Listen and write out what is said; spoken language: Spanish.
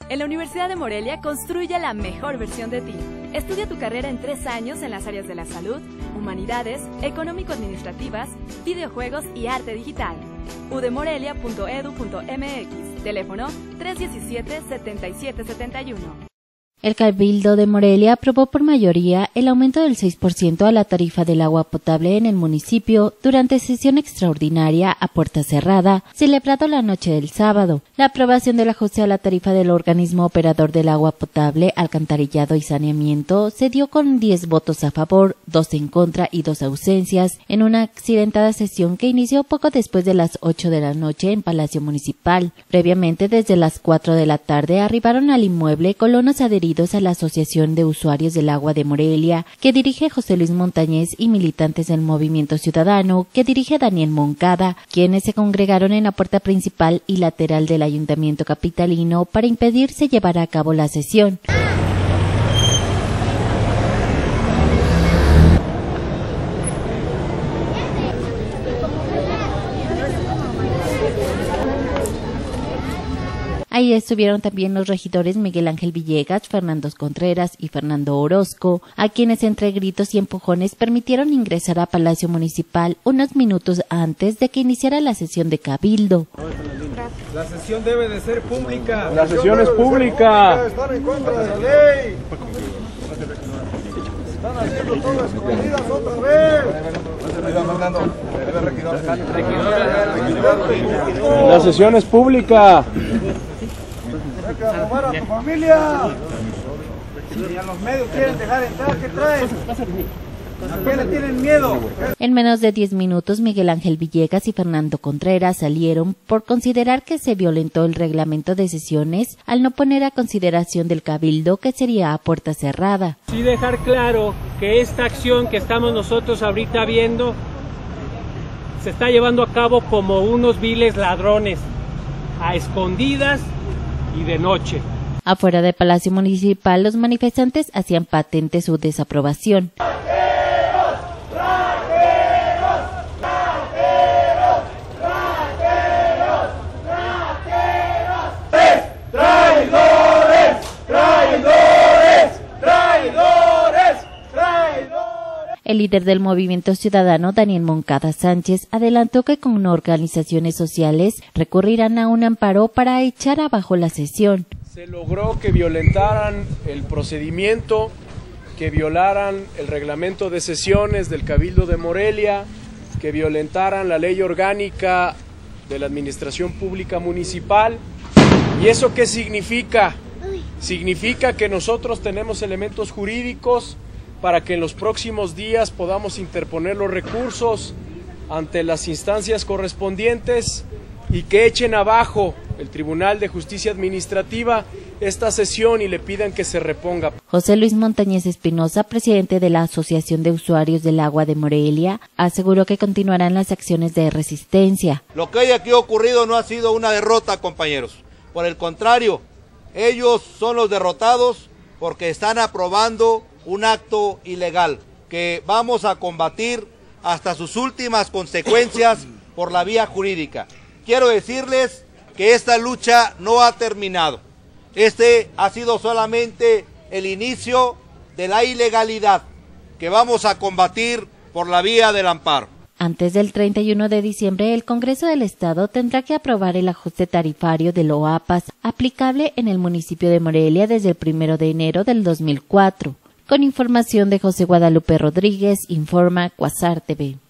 En la Universidad de Morelia construye la mejor versión de ti. Estudia tu carrera en 3 años en las áreas de la salud, humanidades, económico-administrativas, videojuegos y arte digital. udemorelia.edu.mx. Teléfono 317-7771. El Cabildo de Morelia aprobó por mayoría el aumento del 6% a la tarifa del agua potable en el municipio durante sesión extraordinaria a puerta cerrada, celebrado la noche del sábado. La aprobación del ajuste a la tarifa del organismo operador del agua potable, alcantarillado y saneamiento se dio con 10 votos a favor, 2 en contra y 2 ausencias, en una accidentada sesión que inició poco después de las 8 de la noche en Palacio Municipal. Previamente, desde las 4 de la tarde, arribaron al inmueble colonos adheridos a la Asociación de Usuarios del Agua de Morelia, que dirige José Luis Montañez, y militantes del Movimiento Ciudadano, que dirige Daniel Moncada, quienes se congregaron en la puerta principal y lateral del Ayuntamiento capitalino para impedir se llevara a cabo la sesión. Ahí estuvieron también los regidores Miguel Ángel Villegas, Fernando Contreras y Fernando Orozco, a quienes entre gritos y empujones permitieron ingresar a Palacio Municipal unos minutos antes de que iniciara la sesión de Cabildo. La sesión debe de ser pública. La sesión es pública. Están en contra de la ley. Están haciendo todas escondidas otra vez. La sesión es pública. Hay que robar a tu familia. Y a los medios quieren dejar entrar. ¿Qué traen? ¿A qué le tienen miedo? En menos de 10 minutos, Miguel Ángel Villegas y Fernando Contreras salieron por considerar que se violentó el reglamento de sesiones al no poner a consideración del Cabildo que sería a puerta cerrada. Sí, dejar claro que esta acción que estamos nosotros ahorita viendo se está llevando a cabo como unos viles ladrones, a escondidas y de noche. Afuera del Palacio Municipal, los manifestantes hacían patente su desaprobación. El líder del Movimiento Ciudadano, Daniel Moncada Sánchez, adelantó que con organizaciones sociales recurrirán a un amparo para echar abajo la sesión. Se logró que violentaran el procedimiento, que violaran el reglamento de sesiones del Cabildo de Morelia, que violentaran la ley orgánica de la Administración Pública Municipal. ¿Y eso qué significa? Significa que nosotros tenemos elementos jurídicos para que en los próximos días podamos interponer los recursos ante las instancias correspondientes y que echen abajo el Tribunal de Justicia Administrativa esta sesión y le pidan que se reponga. José Luis Montañez Espinosa, presidente de la Asociación de Usuarios del Agua de Morelia, aseguró que continuarán las acciones de resistencia. Lo que hoy aquí ha ocurrido no ha sido una derrota, compañeros. Por el contrario, ellos son los derrotados porque están aprobando un acto ilegal que vamos a combatir hasta sus últimas consecuencias por la vía jurídica. Quiero decirles que esta lucha no ha terminado. Este ha sido solamente el inicio de la ilegalidad que vamos a combatir por la vía del amparo. Antes del 31 de diciembre, el Congreso del Estado tendrá que aprobar el ajuste tarifario del OAPAS aplicable en el municipio de Morelia desde el 1 de enero del 2004. Con información de José Guadalupe Rodríguez, informa Cuasar TV.